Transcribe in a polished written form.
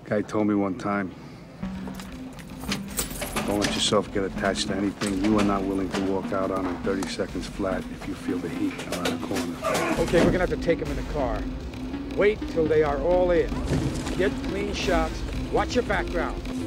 Guy told me one time, don't let yourself get attached to anything you are not willing to walk out on in 30 seconds flat if you feel the heat around the corner. Okay, we're gonna have to take them in the car. Wait till they are all in. Get clean shots. Watch your background.